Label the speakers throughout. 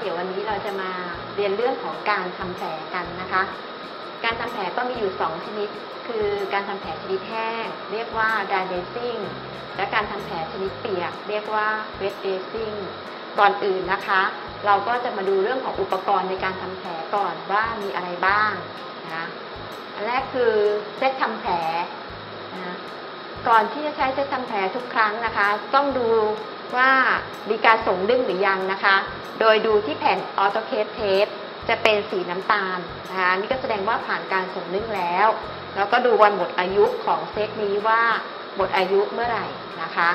Speaker 1: เดี๋ยววันนี้เราจะมาเรียนเรื่องของการทำแผลกันนะคะ การทำแผลก็มีอยู่2ชนิดคือการทำแผลชนิดแห้งเรียกว่า dry dressing และการทำแผลชนิดเปียกเรียกว่า wet dressing ก่อนอื่นนะคะเราก็จะมาดูเรื่องของอุปกรณ์ในการทำแผลก่อนว่ามีอะไรบ้างนะอันแรกคือเซตทำแผลนะก่อนที่จะใช้เซตทำแผลทุกครั้งนะคะต้องดูว่ามีการส่งดึงหรือยังนะคะโดยดูที่แผ่นออโตเคปเทปจะเป็นสีน้ำตาลนะคะนี่ก็แสดงว่าผ่านการส่งนึ่งแล้วแล้วก็ดูวันหมดอายุของเซตนี้ว่าหมดอายุเมื่อไหร่นะคะ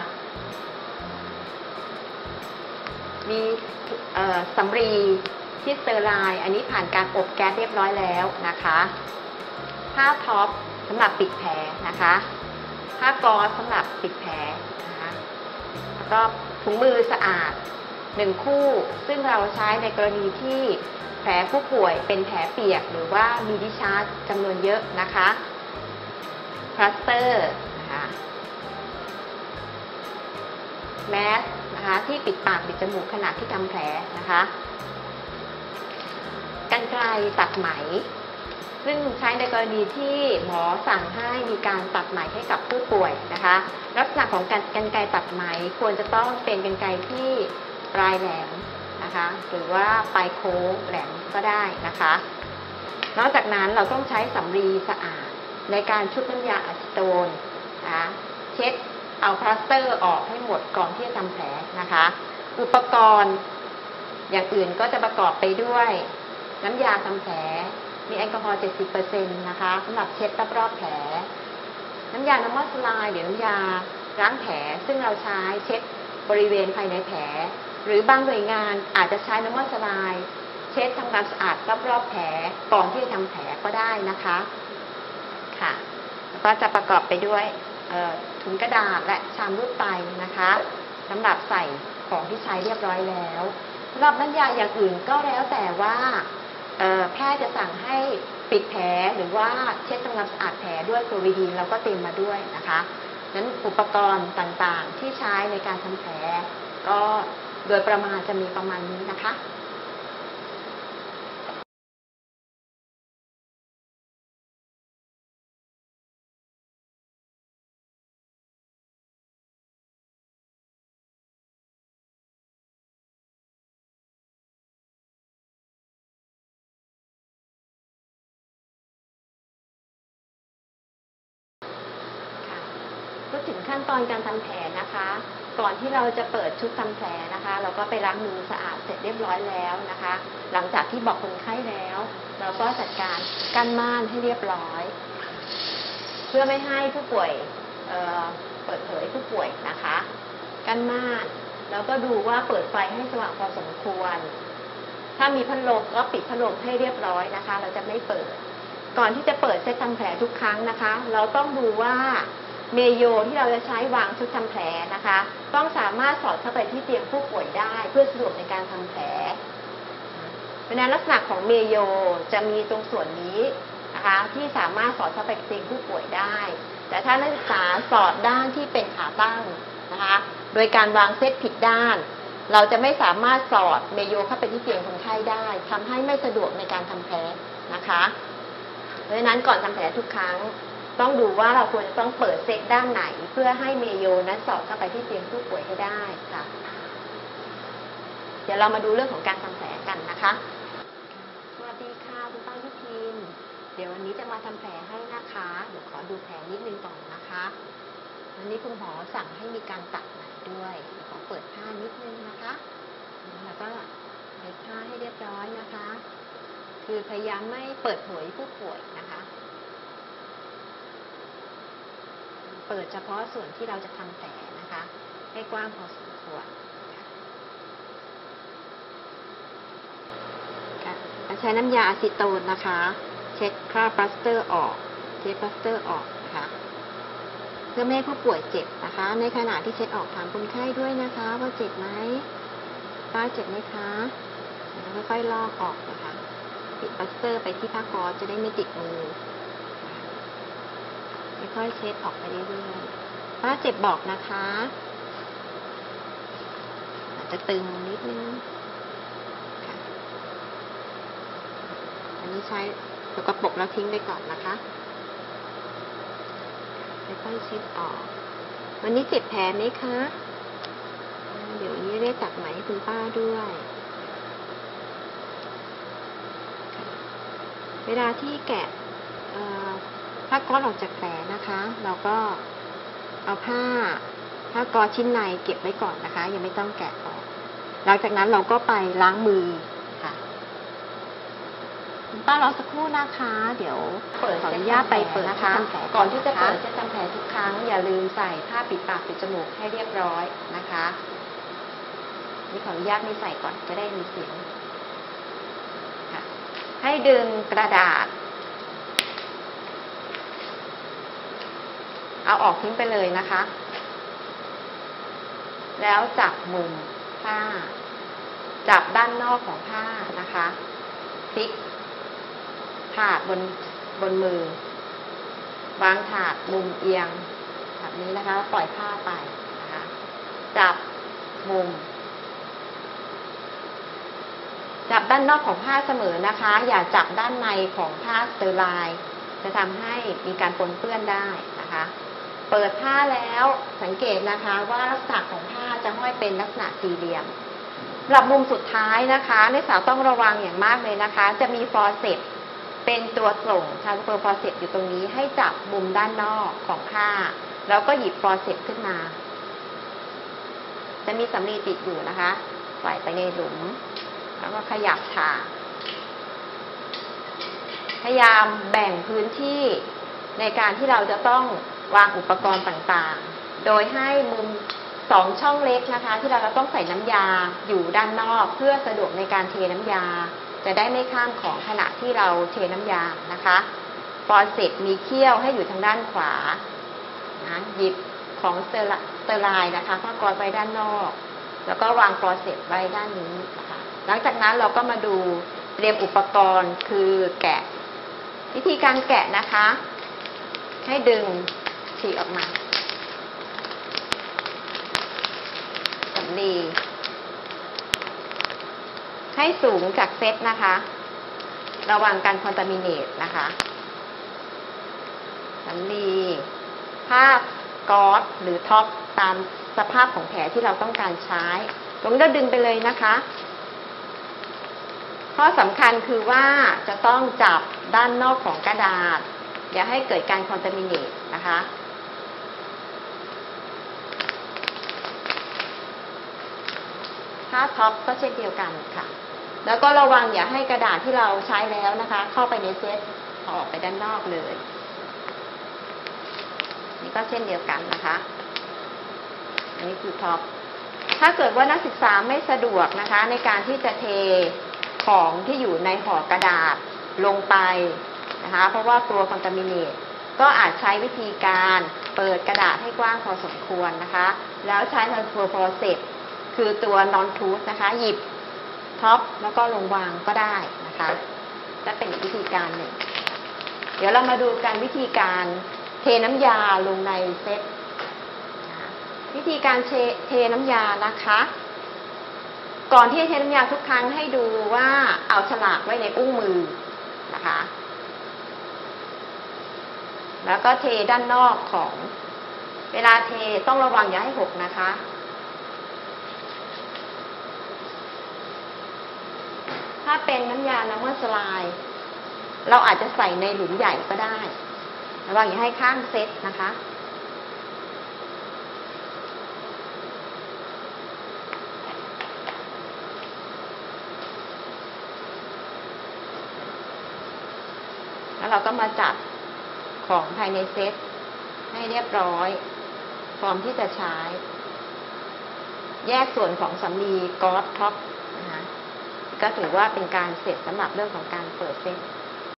Speaker 1: มีสำลีที่สเตอร์ไลน์อันนี้ผ่านการอบแก๊สเรียบร้อยแล้วนะคะผ้าท็อปสำหรับปิดแผลนะคะผ้าก๊อซสำหรับปิดแผลนะคะแล้วก็ถุงมือสะอาด1คู่ซึ่งเราใช้ในกรณีที่แผลผู้ป่วยเป็นแผลเปียกหรือว่ามีดิชาร์จจำนวนเยอะนะคะพลาสเตอร์นะคะแมสนะคะที่ปิดปากปิดจมูกขณะที่ทำแผลนะคะกรรไกรตัดไหมซึ่งใช้ในกรณีที่หมอสั่งให้มีการตัดไหมให้กับผู้ป่วยนะคะลักษณะของกรรไกรตัดไหมควรจะต้องเป็นกรรไกรที่ปลายแหลมนะคะหรือว่าปลายโค้งแหลมก็ได้นะคะนอกจากนั้นเราต้องใช้สำลีสะอาดในการชุบน้ำยาอะซิโตนนะเช็ดเอาพลาสเตอร์ออกให้หมดก่อนที่จะทำแผลนะคะอุปกรณ์อย่างอื่นก็จะประกอบไปด้วยน้ำยาทำแผลมีแอลกอฮอล์ 70% นะคะสำหรับเช็ดรอบๆแผลน้ำยาน้ำมันสลายหรือน้ำยาล้างแผลซึ่งเราใช้เช็ดบริเวณภายในแผลหรือบางหน่วยงานอาจจะใช้น้ำมันสลายเช็ดทำความสะอาดรอบๆแผลก่อนที่จะทำแผลก็ได้นะคะค่ะแล้วก็จะประกอบไปด้วยถุงกระดาษและชามรูปไตนะคะสำหรับใส่ของที่ใช้เรียบร้อยแล้วสำหรับน้ำยาอย่างอื่นก็แล้วแต่ว่าแพทย์จะสั่งให้ปิดแผลหรือว่าเช็ดทำความสะอาดแผลด้วยโควิดีนเราก็เตรียมมาด้วยนะคะนั้นอุปกรณ์ต่างๆที่ใช้ในการทำแผลก็โดยประมาณจะมีประมาณนี้นะคะพูดถึงขั้นตอนการทำแผลนะคะก่อนที่เราจะเปิดชุดทำแผลนะคะเราก็ไปล้างมือสะอาดเสร็จเรียบร้อยแล้วนะคะหลังจากที่บอกคนไข้แล้วเราก็จัดการกั้นม่านให้เรียบร้อยเพื่อไม่ให้ผู้ป่วยเปิดเผยผู้ป่วยนะคะกั้นม่านแล้วก็ดูว่าเปิดไฟให้สว่างพอสมควรถ้ามีพัดลมก็ปิดพัดลมให้เรียบร้อยนะคะเราจะไม่เปิดก่อนที่จะเปิดเซตทำแผลทุกครั้งนะคะเราต้องดูว่าเมโยที่เราจะใช้วางชุดทำแผลนะคะต้องสามารถสอดเข้าไปที่เตียงผู้ป่วยได้เพื่อสะดวกในการทำแผลเพราะฉะนั้นลักษณะของเมโยจะมีตรงส่วนนี้นะคะที่สามารถสอดเข้าไปเตียงผู้ป่วยได้แต่ถ้านักศึกษาสอดด้านที่เป็นขาตั้งนะคะโดยการวางเซตผิดด้านเราจะไม่สามารถสอดเมโยเข้าไปที่เตียงคนไข้ได้ทำให้ไม่สะดวกในการทำแผลนะคะเพราะฉะนั้นก่อนทำแผลทุกครั้งต้องดูว่าเราควรจะต้องเปิดเซตด้านไหนเพื่อให้เมโยนั้นสอดเข้าไปที่เตียงผู้ป่วยให้ได้ค่ะเดี๋ยวเรามาดูเรื่องของการทำแผลกันนะคะสวัสดีค่ะคุณป้ายุพินเดี๋ยววันนี้จะมาทำแผลให้นะคะเดี๋ยวขอดูแผลนิดนึงก่อนนะคะวันนี้คุณหมอสั่งให้มีการตัดไหมด้วยขอเปิดผ้านิดนึงนะคะแล้วก็เปิดผ้าให้เรียบร้อยนะคะคือพยายามไม่เปิดเผยผู้ป่วยนะคะเปิดเฉพาะส่วนที่เราจะทำแผลนะคะให้กว้างพอสมควรใช้น้ำยาอะซิโตนนะคะเช็ดคราบพลาสเตอร์ออกเช็ดพลาสเตอร์ออกนะคะเพื่อไม่ให้ผู้ป่วยเจ็บนะคะในขณะที่เช็ดออกถามคนไข้ด้วยนะคะว่าเจ็บไหมป้าเจ็บไหมคะแล้วค่อยๆลอกออกนะคะปิดพลาสเตอร์ไปที่ผ้าก๊อซจะได้ไม่ติดมือค่อยๆเช็ดออกไปเรื่อยๆป้าเจ็บบอกนะคะอาจจะตึงนิดนึงค่ะที่ใช้สกปรกแล้วทิ้งไปก่อนนะคะค่อยๆเช็ดออกวันนี้เจ็บแผลไหมคะเดี๋ยวนี้เรียกตัดไหมให้คุณป้าด้วยเวลาที่แกะผ้าก๊อซออกจากแผลนะคะ เราก็เอาผ้าก๊อซชิ้นในเก็บไว้ก่อนนะคะยังไม่ต้องแกะออกหลังจากนั้นเราก็ไปล้างมือค่ะคุณป้ารอสักครู่นะคะ เดี๋ยวขออนุญาตไปเปิดนะคะก่อนที่จะเปิดเช็ดทำแผลทุกครั้งอย่าลืมใส่ผ้าปิดปากปิดจมูกให้เรียบร้อยนะคะนี่ขออนุญาตไม่ใส่ก่อนจะได้มีเสียงค่ะให้ดึงกระดาษเอาออกทิ้งไปเลยนะคะแล้วจับมุมผ้าจับด้านนอกของผ้านะคะพลิกถาดบนมือวางถาดมุมเอียงแบบนี้นะคะปล่อยผ้าไปนะคะจับมุมจับด้านนอกของผ้าเสมอนะคะอย่าจับด้านในของผ้าสเตอร์ไลน์จะทำให้มีการปนเปื้อนได้นะคะเปิดผ้าแล้วสังเกตนะคะว่าลักษณะของผ้าจะห้อยเป็นลักษณะสี่เหลี่ยมสำหรับมุมสุดท้ายนะคะนักศึกษาต้องระวังอย่างมากเลยนะคะจะมีฟอร์เซปเป็นตัวส่งทรานสเฟอร์ฟอร์เซปอยู่ตรงนี้ให้จับมุมด้านนอกของผ้าแล้วก็หยิบฟอร์เซปขึ้นมาจะมีสำลีติดอยู่นะคะใส่ไปในหลุมแล้วก็ขยับถาดพยายามแบ่งพื้นที่ในการที่เราจะต้องวางอุปกรณ์ต่างๆโดยให้มุม2ช่องเล็กนะคะที่เราจะต้องใส่น้ำยาอยู่ด้านนอกเพื่อสะดวกในการเทน้ำยาจะได้ไม่ข้ามของขณะที่เราเทน้ำยานะคะฟอร์เซปมีเขี้ยวให้อยู่ทางด้านขวานะหยิบของสเตอร์ไลน์นะคะผ้าก๊อซไว้ด้านนอกแล้วก็วางฟอร์เซปไว้ด้านนี้นะคะหลังจากนั้นเราก็มาดูเตรียมอุปกรณ์คือแกะวิธีการแกะนะคะให้ดึงฉีกออกมาสำลีให้สูงจากเซตนะคะระวังการคอนตามิเนตนะคะสำลีผ้าก๊อซหรือท็อปตามสภาพของแผลที่เราต้องการใช้ตรงนี้เราดึงไปเลยนะคะข้อสำคัญคือว่าจะต้องจับด้านนอกของกระดาษอย่าให้เกิดการคอนตามิเนตนะคะผ้าท็อปก็เช่นเดียวกันค่ะแล้วก็ระวังอย่าให้กระดาษที่เราใช้แล้วนะคะเข้าไปในเซตออกไปด้านนอกเลยนี่ก็เช่นเดียวกันนะคะอันนี้คือท็อปถ้าเกิดว่านักศึกษาไม่สะดวกนะคะในการที่จะเทของที่อยู่ในห่อกระดาษลงไปนะคะเพราะว่ากลัวคอนตามิเนตก็อาจใช้วิธีการเปิดกระดาษให้กว้างพอสมควรนะคะแล้วใช้ทรานสเฟอร์ฟอร์เซปคือตัวนอนทูธนะคะหยิบท็อปแล้วก็ลงวางก็ได้นะคะจะเป็นวิธีการหนึ่งเดี๋ยวเรามาดูกันวิธีการเทน้ำยาลงในเซตวิธีการเทน้ำยานะคะก่อนที่จะเทน้ำยาทุกครั้งให้ดูว่าเอาฉลากไว้ในอุ้งมือนะคะแล้วก็เทด้านนอกของเวลาเทต้องระวังอย่าให้หกนะคะถ้าเป็นน้ำยาน้ำมันสไลด์เราอาจจะใส่ในหลุมใหญ่ก็ได้ระวังอย่าให้ข้างเซตนะคะแล้วเราก็มาจัดของภายในเซตให้เรียบร้อยพร้อมที่จะใช้แยกส่วนของสำลีก๊อซท็อปนะคะก็ถือว่าเป็นการเสร็จสำหรับเรื่องของการเปิดเซต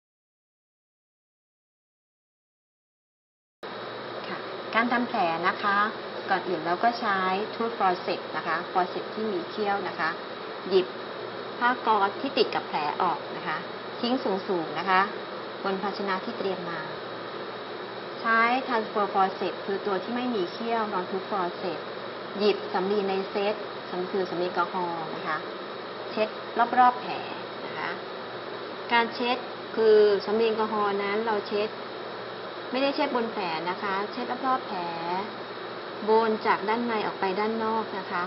Speaker 1: ค่ะการทำแผลนะคะก่อนอื่นเราก็ใช้ทูธฟอร์เซปนะคะฟอร์เซปที่มีเขี้ยวนะคะหยิบผ้าก๊อซที่ติดกับแผลออกนะคะทิ้งสูงๆนะคะบนภาชนะที่เตรียมมาใช้ทรานสเฟอร์ฟอร์เซปคือตัวที่ไม่มีเขี้ยวนอนทูธฟอร์เซปหยิบสำลีในเซตคือสำลีแอลกอฮอล์นะคะเช็ดรอบๆแผลนะคะการเช็ดคือสำลีแอลกอฮอล์นั้นเราเช็ดไม่ได้เช็ดบนแผลนะคะ เช็ดรอบๆแผลบนจากด้านในออกไปด้านนอกนะคะ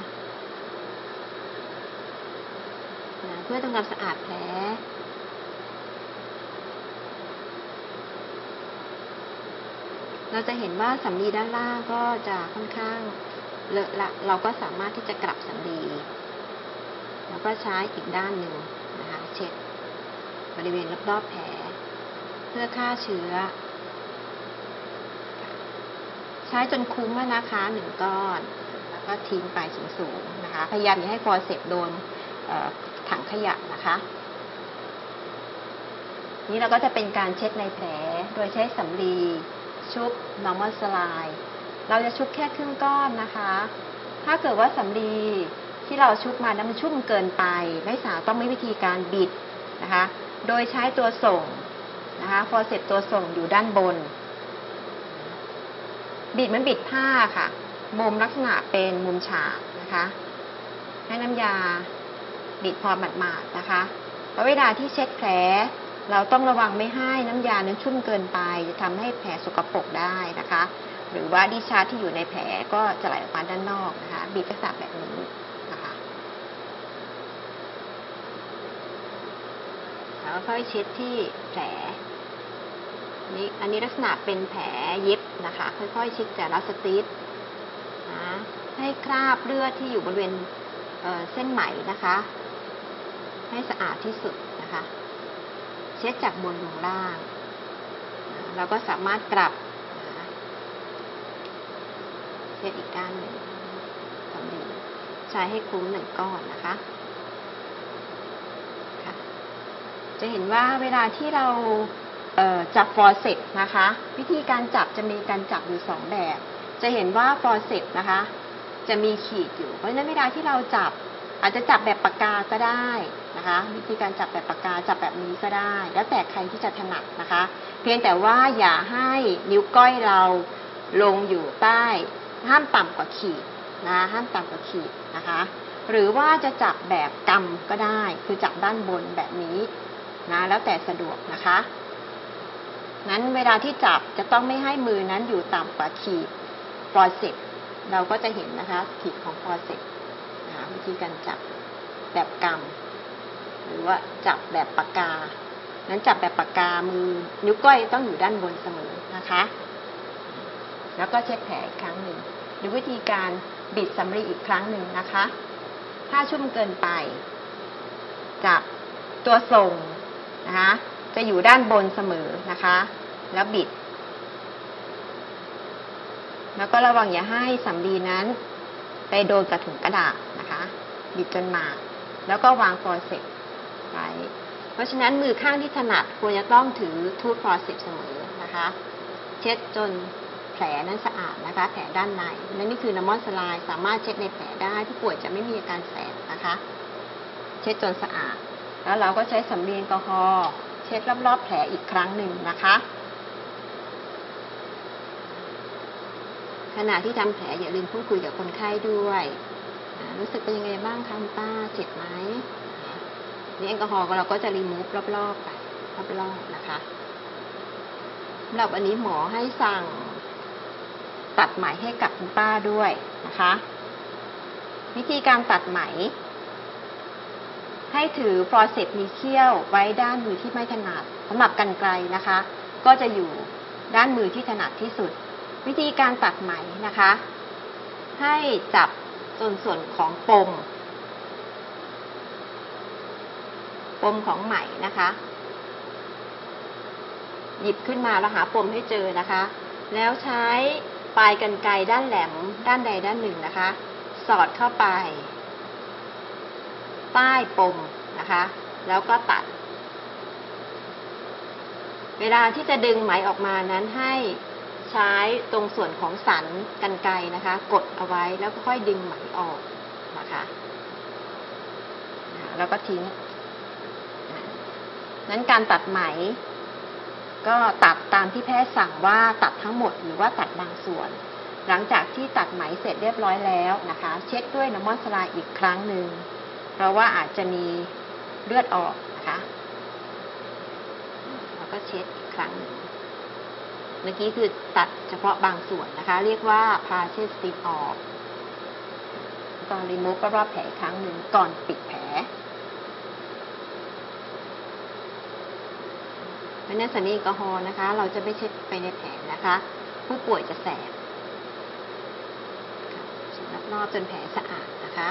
Speaker 1: เพื่อทำความสะอาดแผลเราจะเห็นว่าสำลีด้านล่างก็จะค่อนข้างเลอะละเราก็สามารถที่จะกลับสำลีแล้วก็ใช้อีกด้านหนึ่งนะคะเช็ดบริเวณรอบๆแผลเพื่อฆ่าเชื้อใช้จนคุ้มแล้วนะคะหนึ่งก้อนแล้วก็ทิ้งไปสูงๆนะคะพยายามอย่าให้ฟอร์เซปโดนถังขยะนะคะนี้เราก็จะเป็นการเช็ดในแผลโดยใช้สำลีชุบ normal slide เราจะชุบแค่ครึ่งก้อนนะคะถ้าเกิดว่าสำลีที่เราชุบมานั้นมันชุ่มเกินไปไม่สาวต้องมีวิธีการบิดนะคะโดยใช้ตัวส่งนะคะฟอร์เซปตัวส่งอยู่ด้านบนบิดเหมือนบิดผ้าค่ะมุมลักษณะเป็นมุมฉากนะคะให้น้ำยาบิดพอหมาดๆนะคะเพราะเวลาที่เช็ดแผลเราต้องระวังไม่ให้น้ำยานั้นชุ่มเกินไปจะทำให้แผลสกปรกได้นะคะหรือว่าดิชาร์จที่อยู่ในแผลก็จะไหลออกมาด้านนอกนะคะบิดลักษณะแบบนี้นะคะแล้วก็ค่อยเช็ดที่แผลอันนี้ลักษณะเป็นแผลเย็บนะคะค่อยๆเช็ดแต่ละสติชนะให้คราบเลือดที่อยู่บริเวณเส้นไหมนะคะให้สะอาดที่สุดนะคะเช็ดจากบนลงล่างเราก็สามารถกลับเช็ดอีกด้านหนึ่งสำลีใช้ให้คุ้มหนึ่งก้อนนะคะจะเห็นว่าเวลาที่เราจับฟอร์เซปนะคะวิธีการจับจะมีการจับอยู่2แบบจะเห็นว่าฟอร์เซปนะคะจะมีขีดอยู่เพราะฉะนั้นเวลาที่เราจับอาจจะจับแบบปากกาก็ได้นะคะวิธีการจับแบบปากกาจับแบบนี้ก็ได้แล้วแต่ใครที่จะถนัดนะคะเพียงแต่ว่าอย่าให้นิ้วก้อยเราลงอยู่ใต้ห้ามต่ำกว่าขีดนะห้ามต่ำกว่าขีดนะคะหรือว่าจะจับแบบกำก็ได้คือจับด้านบนแบบนี้นะแล้วแต่สะดวกนะคะนั้นเวลาที่จับจะต้องไม่ให้มือนั้นอยู่ต่ำกว่าขีดฟอร์เซปเราก็จะเห็นนะคะขีดของฟอร์เซปวิธีการจับแบบกำหรือว่าจับแบบปากกานั้นจับแบบปากกามือนิ้วก้อยต้องอยู่ด้านบนเสมอนะคะแล้วก็เช็ดแผลอีกครั้งหนึ่งหรือวิธีการบิดสำลีอีกครั้งหนึ่งนะคะถ้าชุ่มเกินไปจับตัวส่งนะคะจะอยู่ด้านบนเสมอนะคะแล้วบิดแล้วก็ระวังอย่าให้สำลีนั้นไปโดนกระถุงกระดาษนะคะบิดจนหมาดแล้วก็วางฟอร์เซปไว้เพราะฉะนั้นมือข้างที่ถนัดควรจะต้องถือทูธฟอร์เซปเสมอนะคะเช็ดจนแผลนั้นสะอาดนะคะแผลด้านในและนี่คือน้ำมันสไลด์สามารถเช็ดในแผลได้ผู้ป่วยจะไม่มีอาการแสบนะคะเช็ดจนสะอาดแล้วเราก็ใช้สำลีแอลกอฮอล์เช็ดรอบๆแผลอีกครั้งหนึ่งนะคะขณะที่ทำแผลอย่าลืมพูดคุยกับคนไข้ด้วยรู้สึกเป็นยังไงบ้างคะคุณป้าเจ็บไหมนี่แอลกอฮอล์เราก็จะรีมูฟรอบๆไปรอบๆนะคะสำหรับวันนี้หมอให้สั่งตัดไหมให้กับคุณป้าด้วยนะคะวิธีการตัดไหมให้ถือฟอร์เซปมีเขี้ยวไว้ด้านมือที่ไม่ถนัดสำหรับกรรไกรนะคะก็จะอยู่ด้านมือที่ถนัดที่สุดวิธีการตัดไหมนะคะให้จับส่วนของปมของไหมนะคะหยิบขึ้นมาแล้วหาปมให้เจอนะคะแล้วใช้ปลายกรรไกรด้านแหลมด้านใดด้านหนึ่งนะคะสอดเข้าไปใต้ปมนะคะแล้วก็ตัดเวลาที่จะดึงไหมออกมานั้นให้ใช้ตรงส่วนของสันกรรไกรนะคะกดเอาไว้แล้วก็ค่อยดึงไหมออกนะคะแล้วก็ทิ้งนั้นการตัดไหมก็ตัดตามที่แพทย์สั่งว่าตัดทั้งหมดหรือว่าตัดบางส่วนหลังจากที่ตัดไหมเสร็จเรียบร้อยแล้วนะคะเช็ดด้วยน้ำมันสไลด์อีกครั้งหนึ่งเพราะว่าอาจจะมีเลือดออกนะคะก็เช็ดอีกครั้งหนึ่งเมื่อกี้คือตัดเฉพาะบางส่วนนะคะเรียกว่า partial strip off ก็รีมูฟรอบๆแผลอีกครั้งหนึ่งก่อนปิดแผลเพราะนั้นสารแอลกอฮอล์นะคะเราจะไม่เช็ดไปในแผลนะคะผู้ป่วยจะแสบเช็ดรอบๆจนแผลสะอาดนะคะ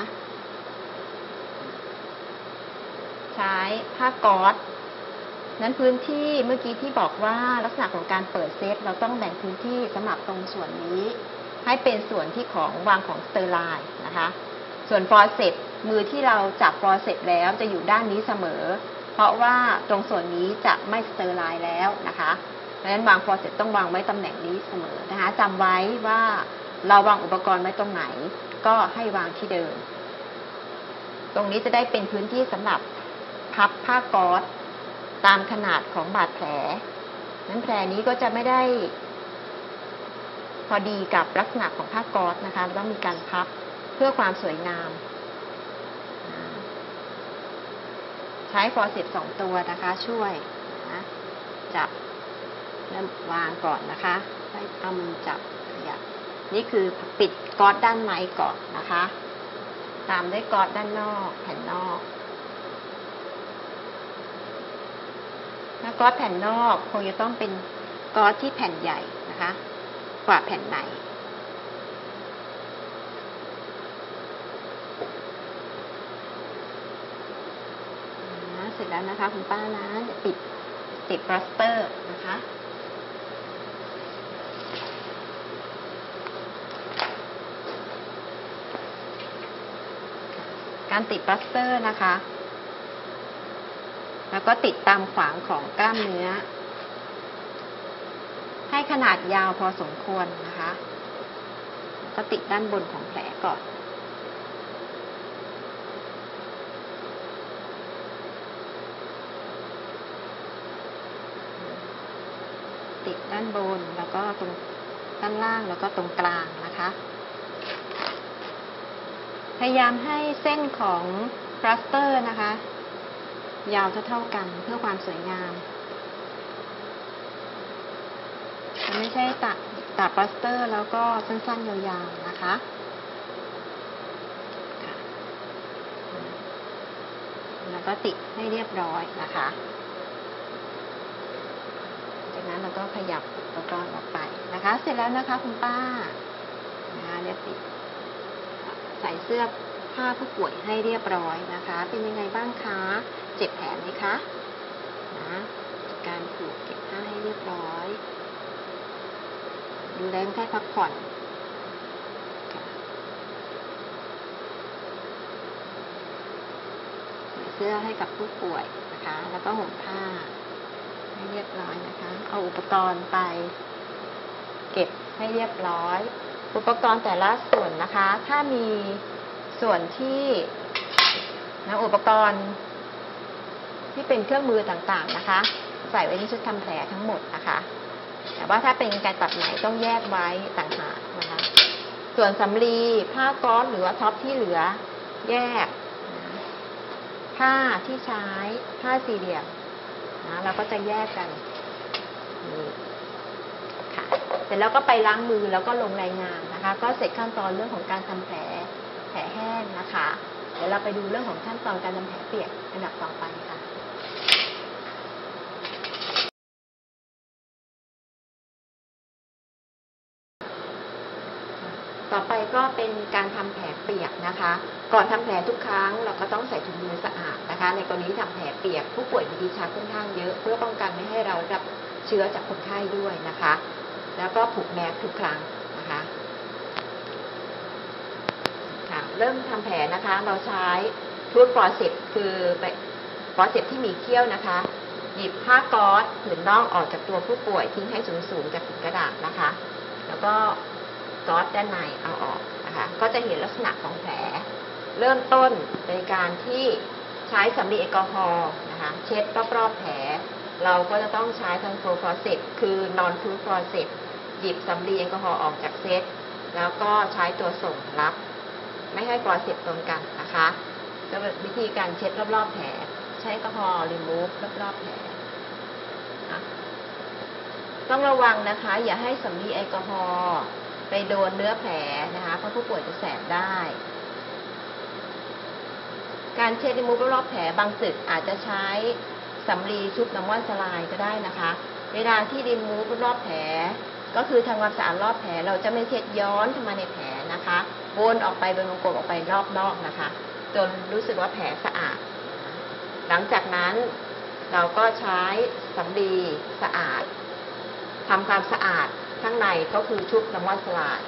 Speaker 1: ใช้ผ้าก๊อซนั้นพื้นที่เมื่อกี้ที่บอกว่าลักษณะของการเปิดเซตเราต้องแบ่งพื้นที่สำหรับตรงส่วนนี้ให้เป็นส่วนที่ของวางของสเตอร์ไลน์นะคะส่วนฟอร์เซปมือที่เราจับฟอร์เซปแล้วจะอยู่ด้านนี้เสมอเพราะว่าตรงส่วนนี้จะไม่สเตอร์ไลน์แล้วนะคะเพราะฉะนั้นวางฟอร์เซปต้องวางไว้ตำแหน่งนี้เสมอนะคะจำไว้ว่าเราวางอุปกรณ์ไว้ตรงไหนก็ให้วางที่เดิมตรงนี้จะได้เป็นพื้นที่สำหรับพับผ้าก๊อซตามขนาดของบาดแผลนั้นแผลนี้ก็จะไม่ได้พอดีกับลักษณะของผ้าก๊อซนะคะต้องมีการพับเพื่อความสวยงามใช้ฟอร์เซป2 ตัวนะคะช่วยนะจับเริ่มวางก่อนนะคะให้เอามือจับขยับนี่คือปิดก๊อซด้านในก่อนนะคะตามด้วยก๊อซด้านนอกแผ่นนอกถ้าก๊อซแผ่นนอกคงจะต้องเป็นก๊อซที่แผ่นใหญ่นะคะกว่าแผ่นในเสร็จแล้วนะคะคุณป้านะจะติดพลาสเตอร์นะคะการติดพลาสเตอร์นะคะแล้วก็ติดตามขวางของกล้ามเนื้อให้ขนาดยาวพอสมควรนะคะก็ติดด้านบนของแผลก่อนติดด้านบนแล้วก็ตรงด้านล่างแล้วก็ตรงกลางนะคะพยายามให้เส้นของพลาสเตอร์นะคะยาวเท่ากันเพื่อความสวยงามไม่ใช่ตัดพลาสเตอร์แล้วก็สั้นๆยาวๆนะคะแล้วก็ติดให้เรียบร้อยนะคะจากนั้นเราก็ขยับอุปกรณ์ออกไปนะคะเสร็จแล้วนะคะคุณป้าเรียบร้อยใส่เสื้อผ้าผู้ป่วยให้เรียบร้อยนะคะเป็นยังไงบ้างคะเจ็บแผลไหมคะนะการผูกเก็บผ้าให้เรียบร้อยดูแลแค่พักผ่อนใส่เสื้อให้กับผู้ป่วยนะคะแล้วก็ห่มผ้าให้เรียบร้อยนะคะเอาอุปกรณ์ไปเก็บให้เรียบร้อยอุปกรณ์แต่ละส่วนนะคะถ้ามีส่วนที่อุปกรณ์ที่เป็นเครื่องมือต่างๆนะคะใส่ไว้ในชุดทำแผลทั้งหมดนะคะแต่ว่าถ้าเป็นการตัดไหมต้องแยกไว้ต่างหากนะคะส่วนสำลีผ้าก๊อซหรือว่าท็อปที่เหลือแยกผ้าที่ใช้ผ้าสี่เหลี่ยมนะเราก็จะแยกกันนี่ค่ะเสร็จแล้วก็ไปล้างมือแล้วก็ลงรายงานนะคะก็เสร็จขั้นตอนเรื่องของการทำแผลแห้งนะคะเดี๋ยวเราไปดูเรื่องของขั้นตอนการทำแผลเปียกอันดับต่อไปค่ะต่อไปก็เป็นการทำแผลเปียกนะคะก่อนทำแผลทุกครั้งเราก็ต้องใส่ถุงมือสะอาดนะคะในกรณีทำแผลเปียกผู้ป่วยมีดีชาค่อนข้างเยอะเพื่อป้องกันไม่ให้เรารับเชื้อจากคนไข้ด้วยนะคะแล้วก็ผูกแมสทุกครั้งนะคะเริ่มทำแผลนะคะเราใช้ทูธฟอร์เซปคือฟอร์เซปที่มีเขี้ยวนะคะหยิบผ้าก๊อซผืนน่องออกจากตัวผู้ป่วยทิ้งให้สูงๆจากผืนกระดาษนะคะแล้วก็ก๊อซด้านในเอาออกนะคะก็จะเห็นลักษณะของแผลเริ่มต้นในการที่ใช้สำลีแอลกอฮอล์นะคะเช็ดรอบๆแผลเราก็จะต้องใช้ทันโฟฟอร์เซปคือนอนทูธฟอร์เซปหยิบสำลีแอลกอฮอล์ออกจากเซตแล้วก็ใช้ตัวส่งรับไม่ให้ฟอร์เซปตรงกันนะคะก็วิธีการเช็ดรอบๆแผลใช้แอลกอฮอล์รีมูฟรอบๆแผลนะ
Speaker 2: ต้องระวังนะคะ อย่าให้สำลีแอลกอฮอล์ไปโดนเนื้อแผลนะคะเพราะผู้ป่วยจะแสบได้ การเช็ดรีมูฟรอบแผลบางจุดอาจจะใช้สำลีชุบน้ำว่านสลายก็ได้นะคะ เวลาที่รีมูฟรอบแผลก็คือทำความสะอาดรอบแผลเราจะไม่เช็ดย้อนเข้ามาในแผลนะคะวนออกไปเป็นวงกลมออกไปรอบนอกนะคะจนรู้สึกว่าแผลสะอาด หลังจากนั้นเราก็ใช้สำลีสะอาดทำความสะอาดข้างในก็คือชุบน้ำว่านสลาย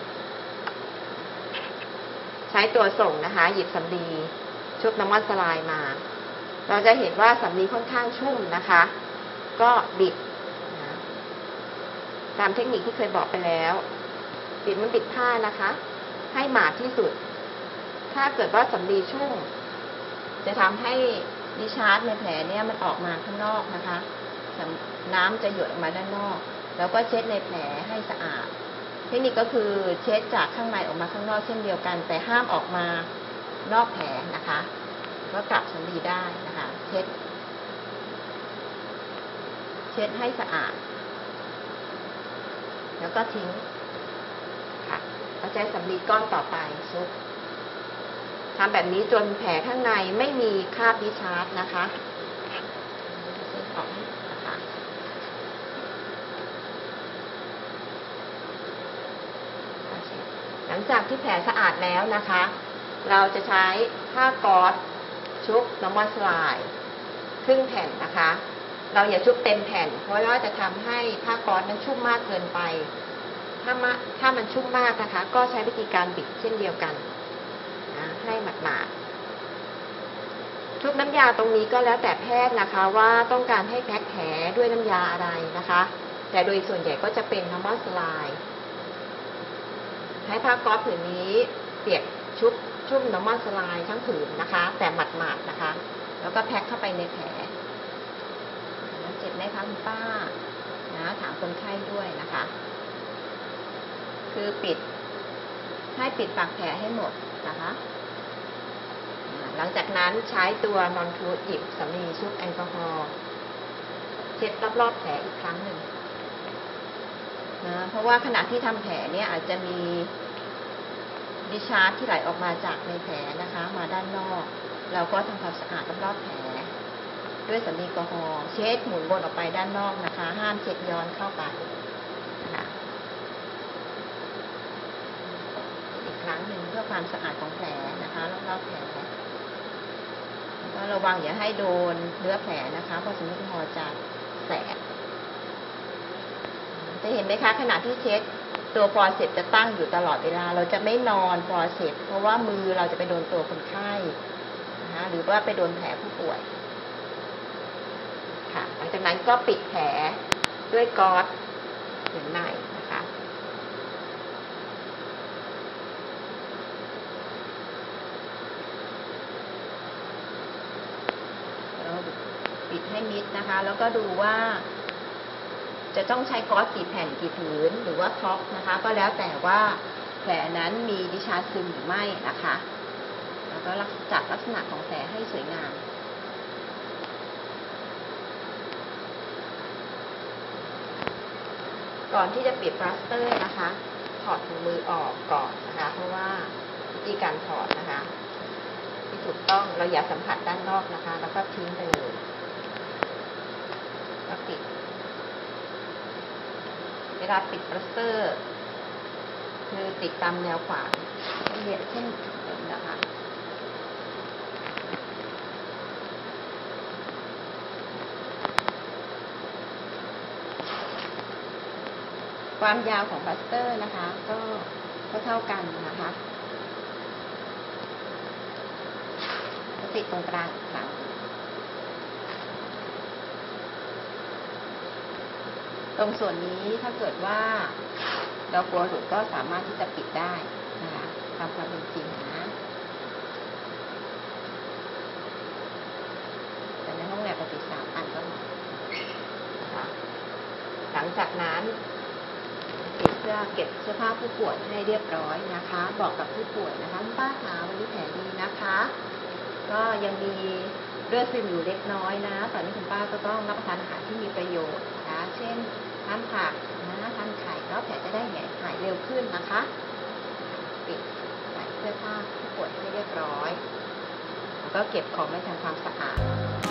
Speaker 2: ใช้ตัวส่งนะคะหยิบสำลีชุบน้ำว่านสลายมาเราจะเห็นว่าสำลีค่อนข้างชุ่มนะคะก็บิดนะตามเทคนิคที่เคยบอกไปแล้วบิดมันบิดผ้านะคะให้หมาดที่สุดถ้าเกิดว่าสำลีชุ่มจะทำให้ดิชาร์จในแผลเนี่ยมันออกมาข้างนอกนะคะน้ำจะหยดออกมาด้านนอกแล้วก็เช็ดในแผลให้สะอาดเทคนิคก็คือเช็ดจากข้างในออกมาข้างนอกเช่นเดียวกันแต่ห้ามออกมานอกแผลนะคะก็กลับสำลีได้นะคะเช็ดให้สะอาดแล้วก็ทิ้งค่ะก็ใช้สำลีก้อนต่อไปชุบทำแบบนี้จนแผลข้างในไม่มีคราบดิชาร์จนะคะหลังจากที่แผลสะอาดแล้วนะคะเราจะใช้ผ้าก๊อซชุบน้ำมันสลายครึ่งแผ่นนะคะเราอย่าชุบเต็มแผ่นเพราะว่าจะทำให้ผ้าก๊อซนั้นชุ่มมากเกินไปถ้ามันชุ่มมากนะคะก็ใช้วิธีการบิดเช่นเดียวกันนะให้หมาดๆชุบน้ำยาตรงนี้ก็แล้วแต่แพทย์นะคะว่าต้องการให้แพ็คแผลด้วยน้ำยาอะไรนะคะแต่โดยส่วนใหญ่ก็จะเป็นน้ำมันสลายให้ผ้าก๊อซผืนนี้เปียกชุ่มน้ำมันสลายทั้งผืนนะคะแต่หมาดๆนะคะแล้วก็แพ็คเข้าไปในแผลเจ็บไหมคะคุณป้านะถามคนไข้ด้วยนะคะคือให้ปิดปากแผลให้หมดนะคะหลังจากนั้นใช้ตัวนอนทูธหยิบสำลีชุบแอลกอฮอล์เช็ดรอบๆแผลอีกครั้งหนึ่งนะเพราะว่าขณะที่ทำแผลเนี่ยอาจจะมีดิชาร์จที่ไหลออกมาจากในแผลนะคะมาด้านนอกเราก็ทำความสะอาดรอบๆแผลด้วยสำลีแอลกอฮอล์เช็ดหมุนวนออกไปด้านนอกนะคะห้ามเช็ดย้อนเข้าไปนะคะอีกครั้งหนึ่งเพื่อความสะอาดของแผลนะคะรอบๆแผลก็ระวังอย่าให้โดนเนื้อแผลนะคะเพราะสำลีแอลกอฮอล์จะแสบจะเห็นไหมคะขณะที่เช็ดตัวฟอร์เซปจะตั้งอยู่ตลอดเวลาเราจะไม่นอนฟอร์เซปเพราะว่ามือเราจะไปโดนตัวคนไข้นะคะหรือว่าไปโดนแผลผู้ป่วยค่ะหลังจากนั้นก็ปิดแผลด้วยก๊อซถึงในนะคะปิดให้มิดนะคะแล้วก็ดูว่าจะต้องใช้ก๊อซกี่แผ่นกี่ผืนหรือว่าท็อปนะคะก็แล้วแต่ว่าแผลนั้นมีดิชาร์จซึมหรือไม่นะคะแล้วก็จัดลักษณะของแผลให้สวยงามก่อนที่จะปิดพลาสเตอร์นะคะถอดถุงมือออกก่อนนะคะเพราะว่าวิธีการถอดนะคะที่ถูกต้องเราอย่าสัมผัสด้านนอกนะคะแล้วก็ทิ้งไปเลยแล้วปิดเวลาปิดพลาสเตอร์คือติดตามแนวขวางเช่นนะคะความยาวของพลาสเตอร์นะคะก็เท่ากันนะคะติดตรงกลางอีกครั้งตรงส่วนนี้ถ้าเกิดว่าเรากลัวหลุดก็สามารถที่จะปิดได้นะคะตามความเป็นจริงนะแต่ในห้องแลบปกติ3 อันก็พอนะคะหลังจากนั้นปิดเพื่อเก็บเสื้อผ้าผู้ป่วยให้เรียบร้อยนะคะบอกกับผู้ป่วยนะคะป้าขาวันนี้แผลดีนะคะก็ยังมีเลือดซึมอยู่เล็กน้อยนะตอนนี้คุณป้าก็ต้องรับประทานอาหารที่มีประโยชน์นะคะเช่นน้ำผักแล้วแผลจะได้หายเร็วขึ้นนะคะปิดใส่เสื้อผ้าผู้ป่วยให้เรียบร้อยแล้วก็เก็บของไว้ทำความสะอาด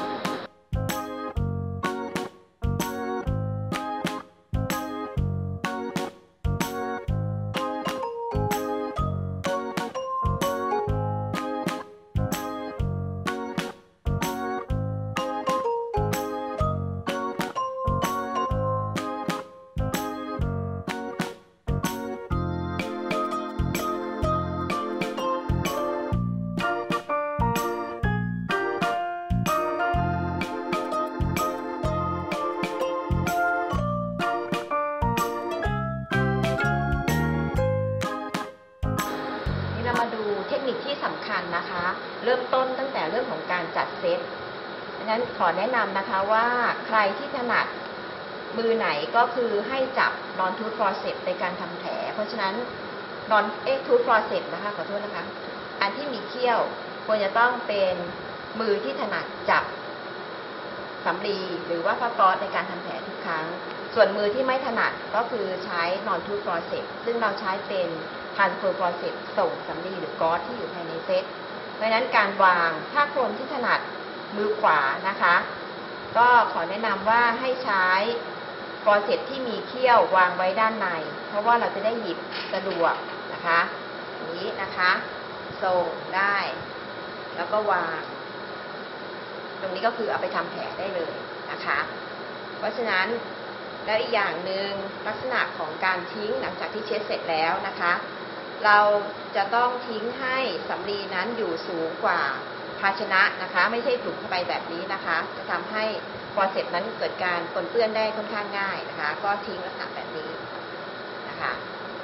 Speaker 2: มาดูเทคนิคที่สำคัญนะคะ เริ่มต้นตั้งแต่เรื่องของการจัดเซตดังนั้นขอแนะนำนะคะว่าใครที่ถนัดมือไหนก็คือให้จับ non tooth forceps ในการทำแผลเพราะฉะนั้น non tooth forceps นะคะขอโทษนะคะอันที่มีเขี้ยวควรจะต้องเป็นมือที่ถนัดจับสำลีหรือว่าผ้าก๊อซในการทำแผลทุกครั้งส่วนมือที่ไม่ถนัดก็คือใช้ non tooth forceps ซึ่งเราใช้เป็นtransfer forceps ส่งสำลีหรือก๊อซที่อยู่ภายในเซตเพราะฉะนั้นการวางถ้าคนที่ถนัดมือขวานะคะก็ขอแนะนำว่าให้ใช้ฟอร์เซปที่มีเขี้ยววางไว้ด้านในเพราะว่าเราจะได้หยิบสะดวกนะคะอย่างนี้นะคะส่งได้แล้วก็วางตรงนี้ก็คือเอาไปทำแผลได้เลยนะคะเพราะฉะนั้นแล้วอีกอย่างหนึ่งลักษณะของการทิ้งหลังจากที่เช็ดเสร็จแล้วนะคะเราจะต้องทิ้งให้สำลีนั้นอยู่สูงกว่าภาชนะนะคะไม่ใช่ถุงเข้าไปแบบนี้นะคะจะทำให้ฟอร์เซปนั้นเกิดการปนเปื้อนได้ค่อนข้างง่ายนะคะก็ทิ้งลักษณะแบบนี้นะคะ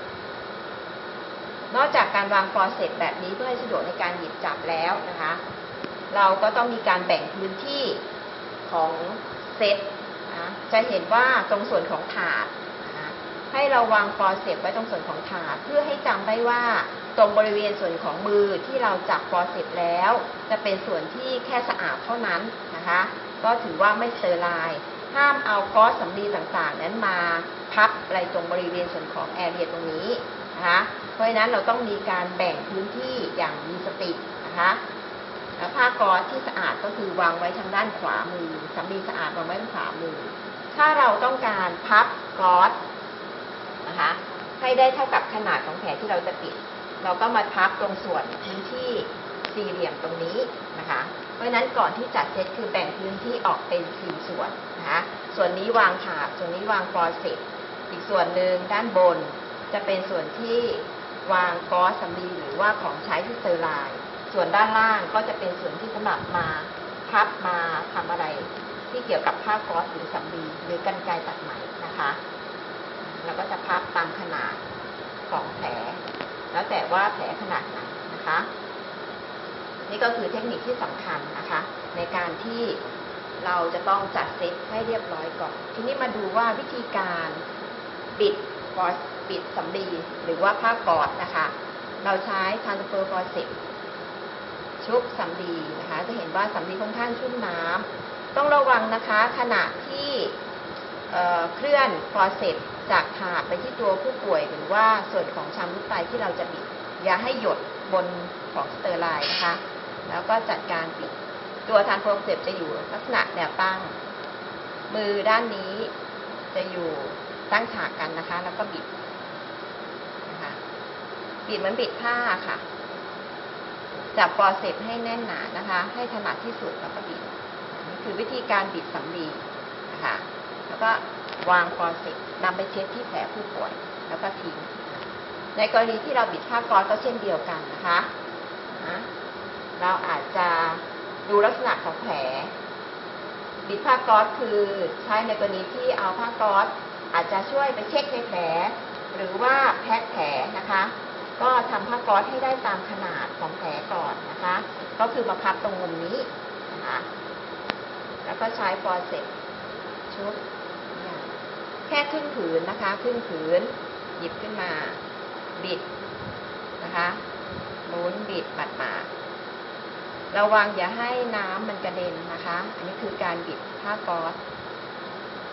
Speaker 2: นอกจากการวางฟอร์เซปแบบนี้เพื่อให้สะดวกในการหยิบจับแล้วนะคะเราก็ต้องมีการแบ่งพื้นที่ของเซตจะเห็นว่าตรงส่วนของถาดให้เราวางฟอร์เซปไว้ตรงส่วนของถาดเพื่อให้จำได้ว่าตรงบริเวณส่วนของมือที่เราจับฟอร์เซปแล้วจะเป็นส่วนที่แค่สะอาดเท่านั้นนะคะก็ถือว่าไม่สเตอร์ไลน์ห้ามเอาก๊อซสำลีต่างๆนั้นมาพับอะไรตรงบริเวณส่วนของแอเรียตรงนี้นะคะเพราะฉะนั้นเราต้องมีการแบ่งพื้นที่อย่างมีสตินะคะแล้วผ้าก๊อซที่สะอาดก็คือวางไว้ทางด้านขวามือสำลีสะอาดวางไว้ทางขวามือถ้าเราต้องการพับก๊อซนะคะให้ได้เท่ากับขนาดของแผลที่เราจะปิดเราก็มาพับตรงส่วนพื้นที่สี่เหลี่ยมตรงนี้นะคะเพราะฉะนั้นก่อนที่จัดเซตคือแบ่งพื้นที่ออกเป็น4ส่วนนะคะส่วนนี้วางถาดส่วนนี้วางฟอร์เซปอีกส่วนหนึ่งด้านบนจะเป็นส่วนที่วางก๊อซสำลีหรือว่าของใช้ที่สเตอร์ไลน์ส่วนด้านล่างก็จะเป็นส่วนที่สำหรับมาพับมาทำอะไรที่เกี่ยวกับผ้าก๊อซหรือสำลีหรือกรรไกรตัดไหมนะคะเราก็จะพับตามขนาดของแผลแล้วแต่ว่าแผลขนาดไหนนะคะนี่ก็คือเทคนิคที่สำคัญนะคะในการที่เราจะต้องจัดเซตให้เรียบร้อยก่อนทีนี้มาดูว่าวิธีการปิดสำลีหรือว่าผ้าก๊อซนะคะเราใช้ transfer forceps ชุบสำลีนะคะจะเห็นว่าสำลีค่อนข้างชุ่มน้ำต้องระวังนะคะขณะที่เคลื่อนฟอร์เซปจากถาดไปที่ตัวผู้ป่วยหรือว่าส่วนของชามลูกไตที่เราจะบิดอย่าให้หยดบนของสเตอร์ไลน์นะคะแล้วก็จัดการปิดตัวทานโฟมเซปจะอยู่ลักษณะแนวตั้งมือด้านนี้จะอยู่ตั้งฉากกันนะคะแล้วก็บิดนะคะบิดเหมือนบิดผ้าค่ะจับฟอร์เซปให้แน่นหนานะคะให้ถนัดที่สุดแล้วก็บิดนี่คือวิธีการบิดสำลีนะคะแล้วก็วางฟอร์เซปนำไปเช็ดที่แผลผู้ป่วยแล้วก็ทิ้งในกรณีที่เราบิดผ้าก๊อซก็เช่นเดียวกันนะคะเราอาจจะดูลักษณะของแผลบิดผ้าก๊อซคือใช้ในกรณีที่เอาผ้าก๊อซอาจจะช่วยไปเช็คในแผลหรือว่าแพ็คแผลนะคะก็ทำผ้าก๊อซให้ได้ตามขนาดของแผลก่อนนะคะก็คือมาพับตรงมุมนี้นะคะแล้วก็ใช้ฟอร์เซปชุบแค่ครึ่งผืนนะคะครึ่งผืนหยิบขึ้นมาบิดนะคะหมุนบิดปัดมาระวังอย่าให้น้ำมันกระเด็นนะคะอันนี้คือการบิดผ้าก๊อซ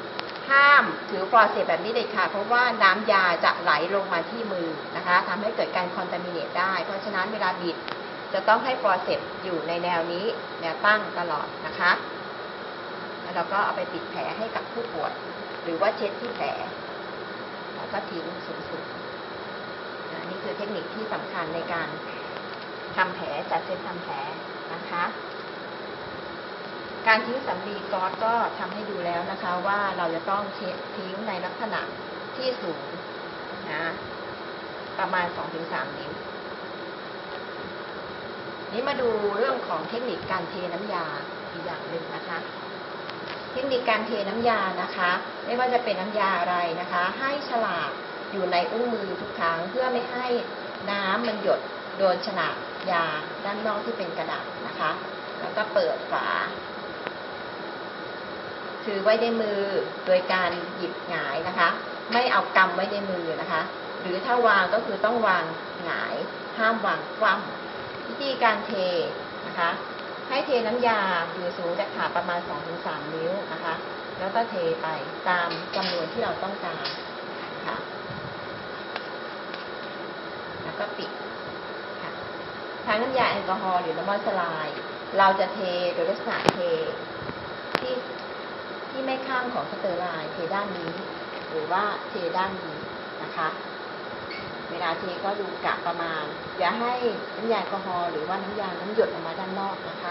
Speaker 2: ห้ามถือฟอร์เซปแบบนี้เด็ดขาดเพราะว่าน้ำยาจะไหลลงมาที่มือนะคะทำให้เกิดการคอนตามิเนตได้เพราะฉะนั้นเวลาบีบจะต้องให้ฟอร์เซปอยู่ในแนวนี้แนวตั้งตลอดนะคะแล้วเราก็เอาไปปิดแผลให้กับผู้ป่วยหรือว่าเช็ดที่แผลแล้วก็ทิ้งสูงๆนี่คือเทคนิคที่สำคัญในการทำแผลจัดเซตทำแผลนะคะการทิ้งสำลีก๊อซก็ทำให้ดูแล้วนะคะว่าเราจะต้องทิ้งในลักษณะที่สูงนะประมาณ 2-3 นิ้วนี้มาดูเรื่องของเทคนิคการเทน้ำยาอีกอย่างหนึ่งนะคะเทคนิคการเทน้ำยานะคะไม่ว่าจะเป็นน้ำยาอะไรนะคะให้ฉลากอยู่ในอุ้งมือทุกครั้งเพื่อไม่ให้น้ำมันหยดโดนฉลากยาด้านนอกที่เป็นกระดาษนะคะแล้วก็เปิดฝาถือไว้ในมือโดยการหยิบหงายนะคะไม่เอากำไว้ในมือนะคะหรือถ้าวางก็คือต้องวางหงายห้ามวางคว่ำวิธีการเทนะคะให้เทน้ำยาอยู่สูงจากขาประมาณ 2-3 นิ้วนะคะแล้วก็เทไปตามจำนวนที่เราต้องการค่ะแล้วก็ปิดค่ะทางน้ำยาแอลกอฮอล์หรือน้ำมันสลายเราจะเทโดยลักษณะเทที่ไม่ข้างของสเตอร์ไลน์เทด้านนี้หรือว่าเทด้านนี้นะคะเวลาเทก็ดูกะประมาณอย่าให้น้ำยาแอลกอฮอล์หรือว่าน้ำยาหยดออกมาด้านนอกนะคะ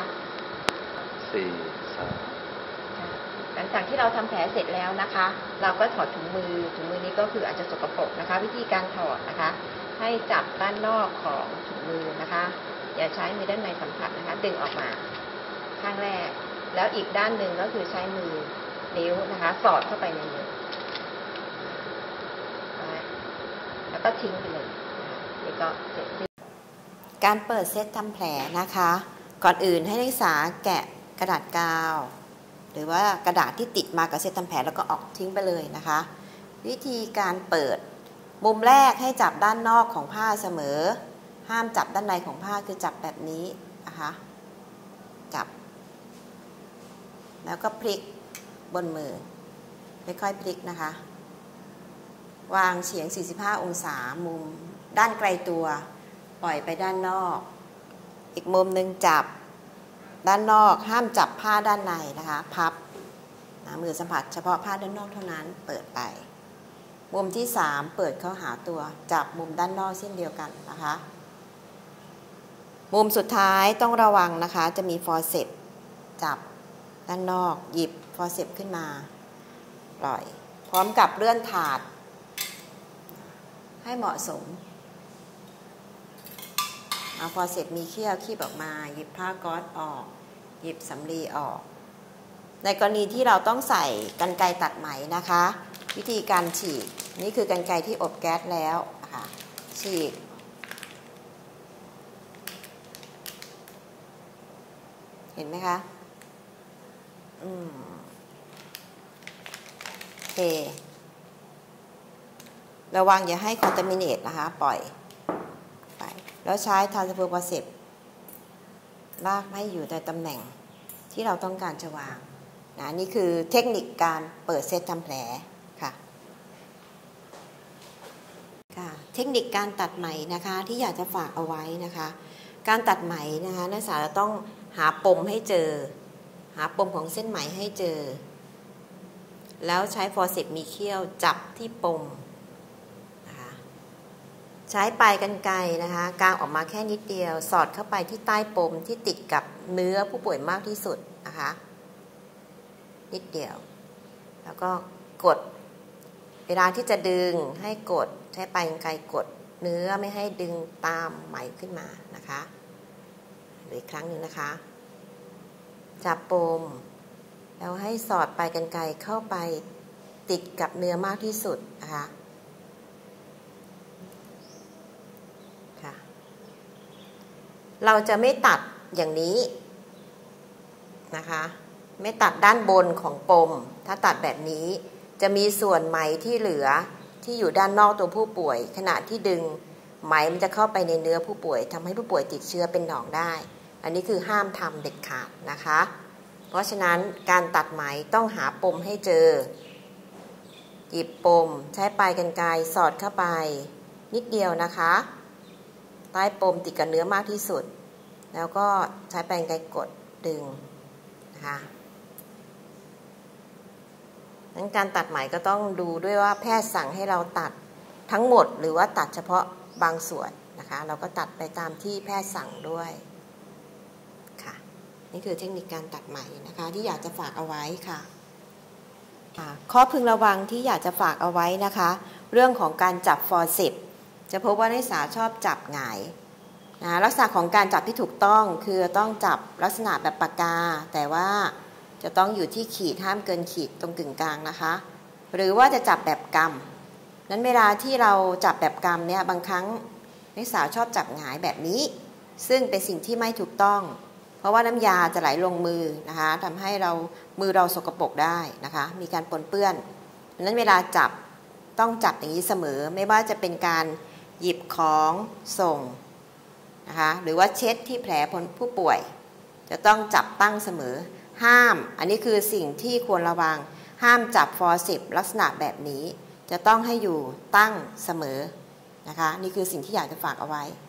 Speaker 2: หลังจากที่เราทำแผลเสร็จแล้วนะคะเราก็ถอดถุงมือนี้ก็คืออาจจะสกปรกนะคะวิธีการถอดนะคะให้จับด้านนอกของถุงมือนะคะอย่าใช้มือด้านในสัมผัสนะคะดึงออกมาข้างแรกแล้วอีกด้านหนึ่งก็คือใช้มือนิ้วนะคะสอดเข้าไปในมือแล้วก็ทิ้งไปเลยนี่ก็เสร็จสิ้นการเปิดเซตทำแผลนะคะก่อนอื่นให้นักศึกษาแกะกระดาษกาวหรือว่ากระดาษที่ติดมากับเซตทำแผลแล้วก็ออกทิ้งไปเลยนะคะวิธีการเปิดมุมแรกให้จับด้านนอกของผ้าเสมอห้ามจับด้านในของผ้าคือจับแบบนี้นะคะจับแล้วก็พลิกบนมือค่อยๆพลิกนะคะวางเฉียง45 องศามุมด้านไกลตัวปล่อยไปด้านนอกอีกมุมหนึ่งจับด้านนอกห้ามจับผ้าด้านในนะคะพับมือสัมผัสเฉพาะผ้าด้านนอกเท่านั้นเปิดไปมุมที่3เปิดเข้าหาตัวจับมุมด้านนอกเช่นเดียวกันนะคะมุมสุดท้ายต้องระวังนะคะจะมีฟอร์เซปจับด้านนอกหยิบฟอร์เซปขึ้นมาปล่อยพร้อมกับเลื่อนถาดให้เหมาะสมเอาฟอร์เซปมีเขี้ยวคีบออกมาหยิบผ้าก๊อซออกหยิบสำลีออกในกรณีที่เราต้องใส่กรรไกรตัดไหมนะคะวิธีการฉีกนี่คือกรรไกรที่อบแก๊สแล้วนะคะฉีกเห็นไหมคะโอเคระวังอย่าให้คอนตามิเนตนะคะปล่อยไปแล้วใช้ทรานสเฟอร์ฟอร์เซปลากให้อยู่ในตำแหน่งที่เราต้องการจะวางนะนี่คือเทคนิคการเปิดเซตทำแผลค่ะเทคนิคการตัดไหมนะคะที่อยากจะฝากเอาไว้นะคะการตัดไหมนะคะนักศึกษาจะต้องหาปมให้เจอหาปมของเส้นไหมให้เจอแล้วใช้ฟอร์เซปมีเขี้ยวจับที่ปมนะคะใช้ปลายกรรไกรนะคะกางออกมาแค่นิดเดียวสอดเข้าไปที่ใต้ปมที่ติดกับเนื้อผู้ป่วยมากที่สุดนะคะนิดเดียวแล้วก็กดเวลาที่จะดึงให้กดใช้ปลายกรรไกรกดเนื้อไม่ให้ดึงตามไหมขึ้นมานะคะอีกครั้งหนึ่งนะคะจับปมแล้วให้สอดปลายกรรไกรเข้าไปติดกับเนื้อมากที่สุดนะคะค่ะเราจะไม่ตัดอย่างนี้นะคะไม่ตัดด้านบนของปมถ้าตัดแบบนี้จะมีส่วนไหมที่เหลือที่อยู่ด้านนอกตัวผู้ป่วยขณะที่ดึงไหมมันจะเข้าไปในเนื้อผู้ป่วยทำให้ผู้ป่วยติดเชื้อเป็นหนองได้อันนี้คือห้ามทำเด็ดขาดนะคะเพราะฉะนั้นการตัดไหมต้องหาปมให้เจอหยิบปมใช้ปลายกรรไกรสอดเข้าไปนิดเดียวนะคะใต้ปมติดกับเนื้อมากที่สุดแล้วก็ใช้ปลายกรรไกรกดดึงนะคะงั้นการตัดไหมก็ต้องดูด้วยว่าแพทย์สั่งให้เราตัดทั้งหมดหรือว่าตัดเฉพาะบางส่วนนะคะเราก็ตัดไปตามที่แพทย์สั่งด้วยค่ะนี่คือเทคนิคการตัดไหมนะคะที่อยากจะฝากเอาไว้ค่ะข้อพึงระวังที่อยากจะฝากเอาไว้นะคะเรื่องของการจับฟอร์เซปจะพบว่านักศึกษาชอบจับหงายลักษณะของการจับที่ถูกต้องคือต้องจับลักษณะแบบปากกาแต่ว่าจะต้องอยู่ที่ขีดห้ามเกินขีดตรงกึ่งกลางนะคะหรือว่าจะจับแบบกำนั้นเวลาที่เราจับแบบกำเนี่ยบางครั้งนักศึกษาชอบจับหงายแบบนี้ซึ่งเป็นสิ่งที่ไม่ถูกต้องเพราะว่าน้ำยาจะไหลลงมือนะคะทำให้มือเราสกปรกได้นะคะมีการปนเปื้อนดังนั้นเวลาจับต้องจับอย่างนี้เสมอไม่ว่าจะเป็นการหยิบของส่งนะคะหรือว่าเช็ดที่แผลผู้ป่วยจะต้องจับตั้งเสมอห้ามอันนี้คือสิ่งที่ควรระวังห้ามจับฟอร์เซปลักษณะแบบนี้จะต้องให้อยู่ตั้งเสมอนะคะนี่คือสิ่งที่อยากจะฝากเอาไว้